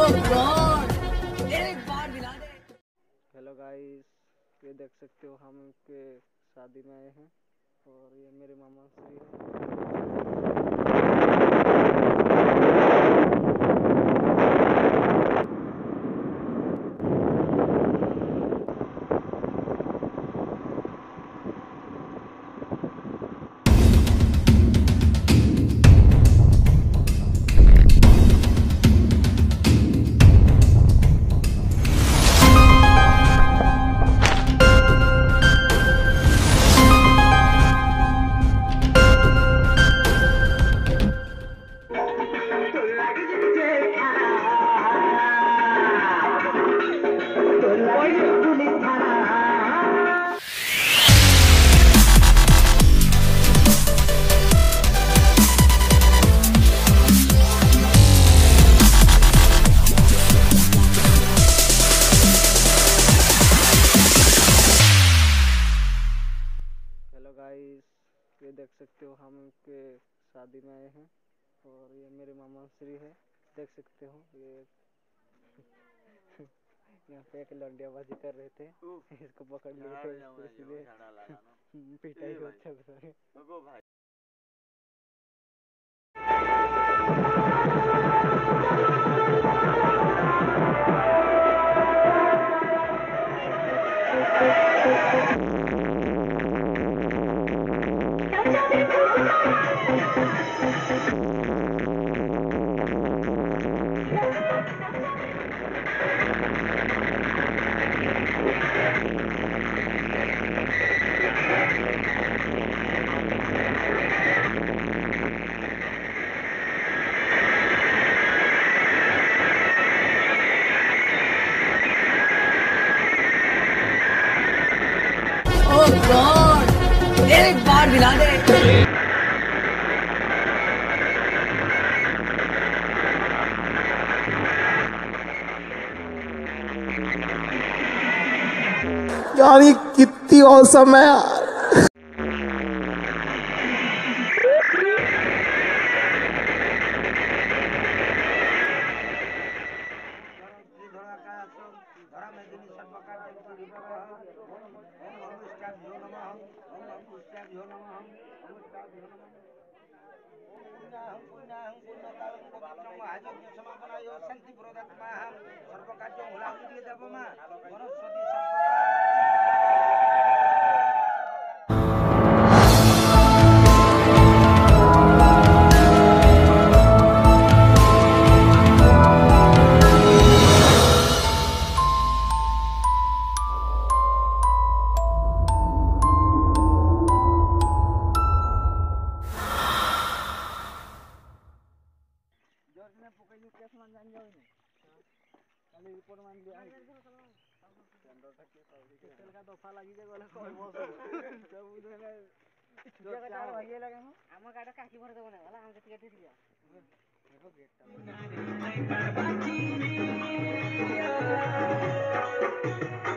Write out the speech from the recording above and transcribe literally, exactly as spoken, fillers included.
Hello guys, ये देख सकते हो हम के शादी में आए हैं और ये मेरे मामा श्री है। हेलो गाइस, ये देख सकते हो हम के शादी में आए हैं और ये मेरे मामा श्री है। देख सकते हो ये यहाँ पे एक लौंडियाबाजी कर रहे थे, इसको पकड़ लिए थे, इसलिए पिटाई हो चल रहा है। गॉड, एक बार दिला दे। यार ये कितनी औसम है यार। रिपोर्ट मान दिया तेल का दफा लगी जे गले कोई बस सब उधर छुटिया का चार भाई लगे हम हम गाड़ा काकी भर देबो ना वाला हम टिकट दे दिया देखो गेट